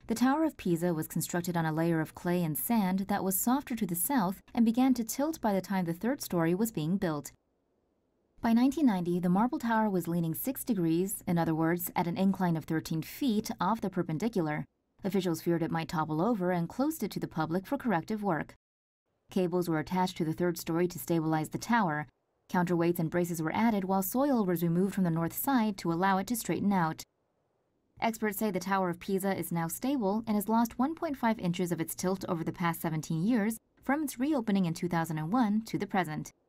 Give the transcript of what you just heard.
The Tower of Pisa was constructed on a layer of clay and sand that was softer to the south and began to tilt by the time the third story was being built. By 1990, the marble tower was leaning 6 degrees, in other words, at an incline of 13 feet off the perpendicular. Officials feared it might topple over and closed it to the public for corrective work. Cables were attached to the third story to stabilize the tower. Counterweights and braces were added while soil was removed from the north side to allow it to straighten out. Experts say the Tower of Pisa is now stable and has lost 1.5 inches of its tilt over the past 17 years from its reopening in 2001 to the present.